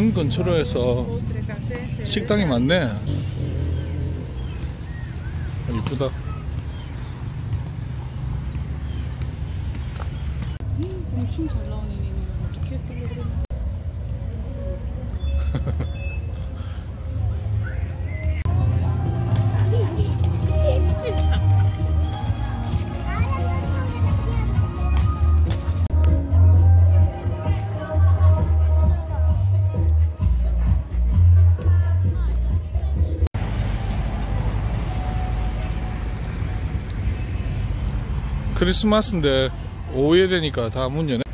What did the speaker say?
공원 근처로 해서 식당이 많네. 이쁘다. 엄청 잘 나오네. 얘는 어떻게 했길래 그래. 크리스마스인데 오후에 되니까 다 문 여네.